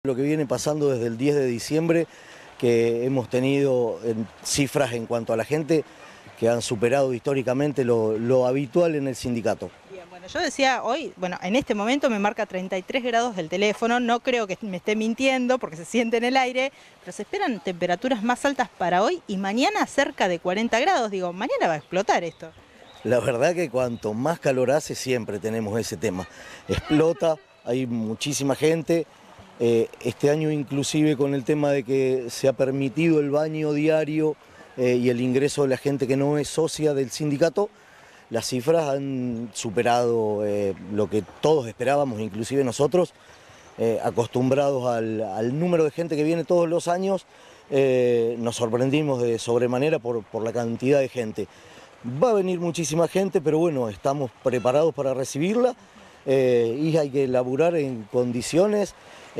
Lo que viene pasando desde el 10 de diciembre, que hemos tenido cifras en cuanto a la gente que han superado históricamente lo habitual en el sindicato. Bien, bueno, yo decía hoy, bueno, en este momento me marca 33 grados del teléfono, no creo que me esté mintiendo porque se siente en el aire, pero se esperan temperaturas más altas para hoy y mañana cerca de 40 grados, digo, mañana va a explotar esto. La verdad que cuanto más calor hace siempre tenemos ese tema. Explota, hay muchísima gente. Este año inclusive con el tema de que se ha permitido el baño diario y el ingreso de la gente que no es socia del sindicato, las cifras han superado lo que todos esperábamos, inclusive nosotros, acostumbrados al número de gente que viene todos los años, nos sorprendimos de sobremanera por la cantidad de gente. Va a venir muchísima gente, pero bueno, estamos preparados para recibirla y hay que laburar en condiciones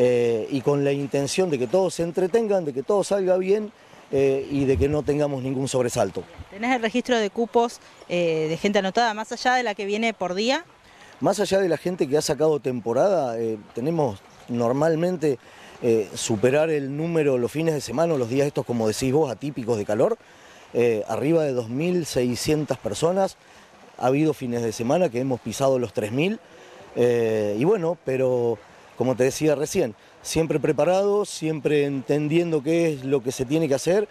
y con la intención de que todos se entretengan, de que todo salga bien y de que no tengamos ningún sobresalto. ¿Tenés el registro de cupos de gente anotada más allá de la que viene por día? Más allá de la gente que ha sacado temporada, tenemos normalmente superar el número los fines de semana, los días estos, como decís vos, atípicos de calor, arriba de 2.600 personas. Ha habido fines de semana que hemos pisado los 3.000 y bueno, pero como te decía recién, siempre preparados, siempre entendiendo qué es lo que se tiene que hacer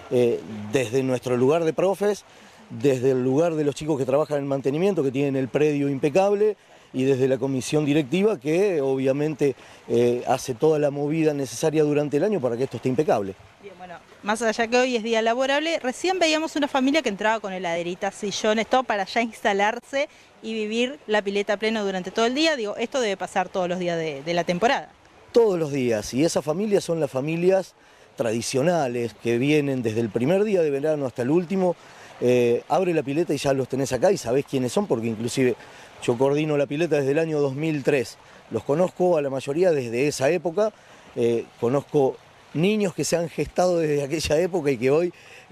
desde nuestro lugar de profes, desde el lugar de los chicos que trabajan en mantenimiento, que tienen el predio impecable, y desde la comisión directiva que obviamente hace toda la movida necesaria durante el año para que esto esté impecable. Bien, bueno, más allá que hoy es día laborable, recién veíamos una familia que entraba con heladeritas, sillones, todo para ya instalarse y vivir la pileta a pleno durante todo el día. Digo, esto debe pasar todos los días de la temporada. Todos los días, y esas familias son las familias tradicionales que vienen desde el primer día de verano hasta el último. Abre la pileta y ya los tenés acá y sabés quiénes son, porque inclusive yo coordino la pileta desde el año 2003. Los conozco a la mayoría desde esa época, conozco niños que se han gestado desde aquella época y que hoy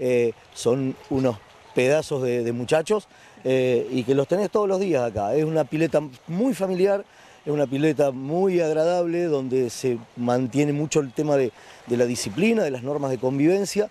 son unos pedazos de muchachos y que los tenés todos los días acá. Es una pileta muy familiar, es una pileta muy agradable donde se mantiene mucho el tema de la disciplina, de las normas de convivencia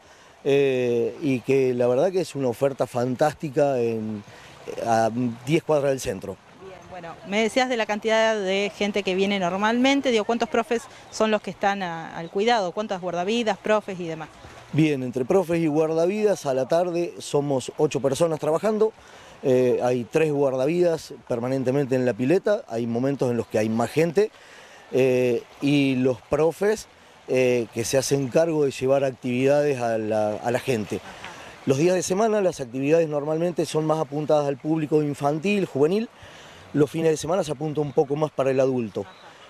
y que la verdad que es una oferta fantástica a 10 cuadras del centro. Bien, bueno, me decías de la cantidad de gente que viene normalmente, digo, ¿cuántos profes son los que están al cuidado? ¿Cuántas guardavidas, profes y demás? Bien, entre profes y guardavidas a la tarde somos 8 personas trabajando. Hay 3 guardavidas permanentemente en la pileta, hay momentos en los que hay más gente y los profes que se hacen cargo de llevar actividades a la gente. Los días de semana las actividades normalmente son más apuntadas al público infantil, juvenil, los fines de semana se apunta un poco más para el adulto.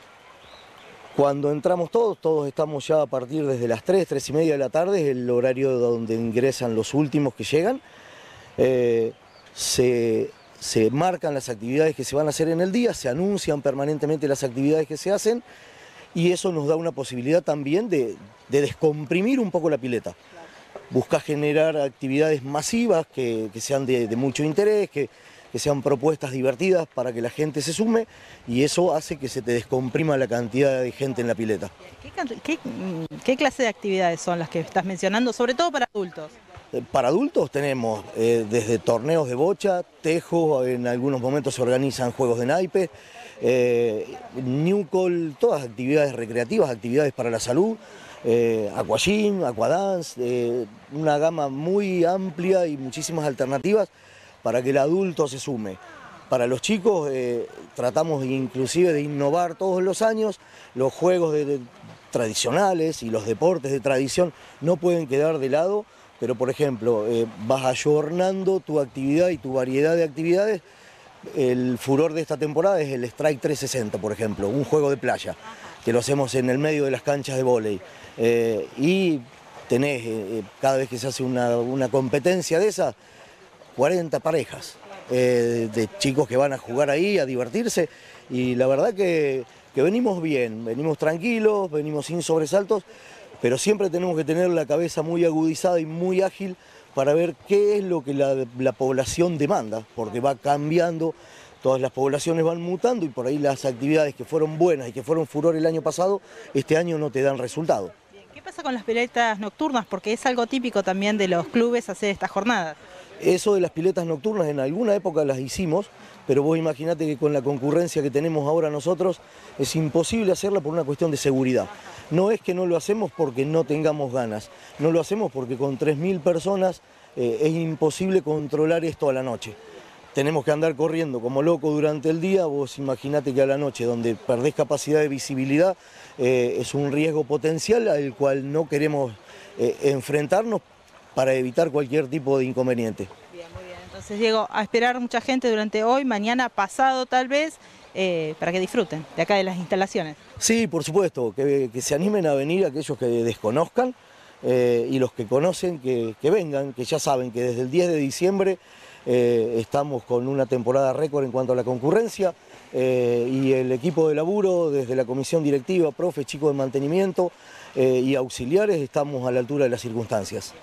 Cuando entramos todos estamos ya a partir desde las 3, 3 y media de la tarde, es el horario donde ingresan los últimos que llegan. Se marcan las actividades que se van a hacer en el día, se anuncian permanentemente las actividades que se hacen y eso nos da una posibilidad también de descomprimir un poco la pileta. Busca generar actividades masivas que sean de mucho interés, que sean propuestas divertidas para que la gente se sume y eso hace que se te descomprima la cantidad de gente en la pileta. ¿Qué clase de actividades son las que estás mencionando, sobre todo para adultos? Para adultos tenemos desde torneos de bocha, tejo, en algunos momentos se organizan juegos de naipe, Newcall, todas actividades recreativas, actividades para la salud, aquagym, aquadance, una gama muy amplia y muchísimas alternativas para que el adulto se sume. Para los chicos tratamos inclusive de innovar todos los años, los juegos tradicionales y los deportes de tradición no pueden quedar de lado, pero por ejemplo vas ayornando tu actividad y tu variedad de actividades. El furor de esta temporada es el Strike 360, por ejemplo, un juego de playa, que lo hacemos en el medio de las canchas de vóley. Y tenés, cada vez que se hace una competencia de esas, 40 parejas de chicos que van a jugar ahí, a divertirse, y la verdad que venimos bien, venimos tranquilos, venimos sin sobresaltos, pero siempre tenemos que tener la cabeza muy agudizada y muy ágil para ver qué es lo que la población demanda, porque va cambiando todas las poblaciones van mutando y por ahí las actividades que fueron buenas y que fueron furor el año pasado, este año no te dan resultado. ¿Qué pasa con las piletas nocturnas? Porque es algo típico también de los clubes hacer estas jornadas. Eso de las piletas nocturnas en alguna época las hicimos, pero vos imaginate que con la concurrencia que tenemos ahora nosotros es imposible hacerla por una cuestión de seguridad. No es que no lo hacemos porque no tengamos ganas, no lo hacemos porque con 3.000 personas es imposible controlar esto a la noche. Tenemos que andar corriendo como loco durante el día, vos imaginate que a la noche, donde perdés capacidad de visibilidad, es un riesgo potencial al cual no queremos enfrentarnos para evitar cualquier tipo de inconveniente. Bien, muy bien. Entonces, Diego, a esperar mucha gente durante hoy, mañana, pasado tal vez, para que disfruten de acá de las instalaciones. Sí, por supuesto, que se animen a venir aquellos que desconozcan y los que conocen que vengan, que ya saben que desde el 10 de diciembre estamos con una temporada récord en cuanto a la concurrencia y el equipo de laburo, desde la comisión directiva, profes, chicos de mantenimiento y auxiliares, estamos a la altura de las circunstancias.